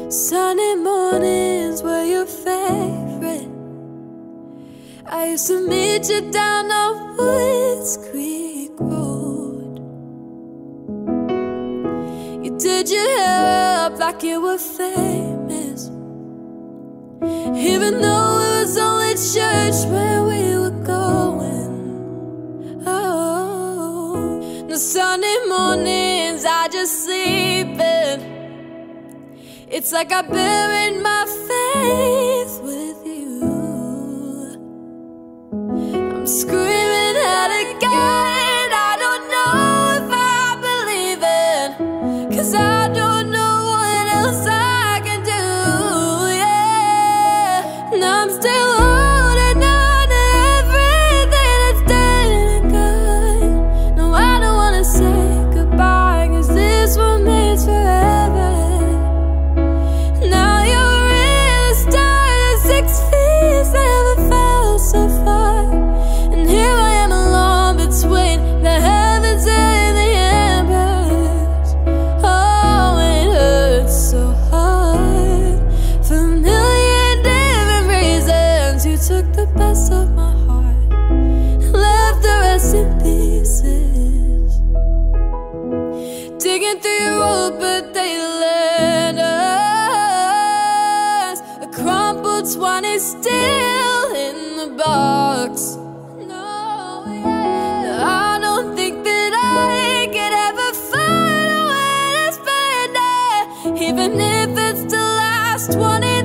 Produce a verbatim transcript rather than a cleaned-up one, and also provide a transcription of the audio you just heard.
Sunny mornings were your favorite. I used to meet you down on Woods Creek Road. You did your hair up like you were famous, even though it was only church where we were going. Oh, the Sunday mornings I just sleep in. It's like I buried my faith with you. I'm screaming at a God I don't know if I believe in, 'cause I don't know what else I can do, yeah. And I'm still holding on to everything that's dead and good. No, I don't wanna say goodbye, 'cause this one means forever. Now you're in the stars, six feet never felt so far. And here I am alone between the heavens and the embers. Oh, it hurts so hard for a million different reasons. You took the best of my heart and left the rest in pieces. Digging through your old birthday letters, a crumpled twenty still in the box. No, yeah. I don't think that I could ever find a way to spend it, even if it's the last one in